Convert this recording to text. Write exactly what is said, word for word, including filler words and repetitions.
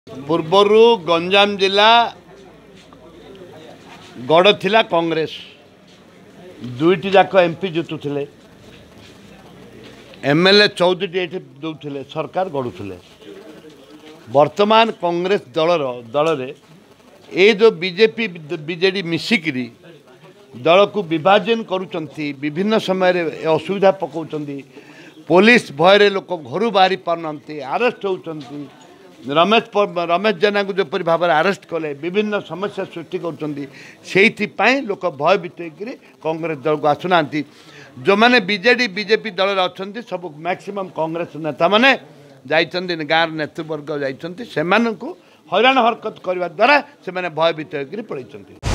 पूर्वर गंजाम जिला गड़ थिला कांग्रेस दुईटी जाक एमपी जितुले एमएलए चौदह ये दौले सरकार गढ़ुले। वर्तमान कांग्रेस दलर दल रे ये जो बीजेपी बीजेडी मिसिकी दल को विभाजन करुँच विभिन्न समय असुविधा पकाउं पुलिस भय लोक घर बाहरी पारना आरेस्ट होती रमेश रमेश जेना को जपरी भाव आरेस्ट कले विभिन्न समस्या सृष्टि कर लोक भयभीत होकर कांग्रेस दल को आसुना जो मैंने बीजेडी बीजेपी दल अच्छा सब मैक्सिमम कांग्रेस नेता मैंने जाइए गाँव नेतृवर्ग जाइए से हैरान हरकत करने द्वारा से भयभीत होकर पड़े।